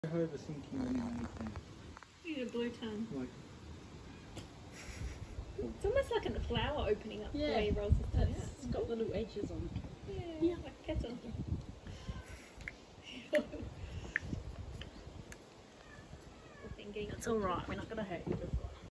I heard the sinking when you anything. You need a blue tongue. Like, It's almost like a flower opening up the Yeah. way he rolls his tongue out. It's got little edges on. Yeah, like kettle. It's alright, we're not going to hurt you.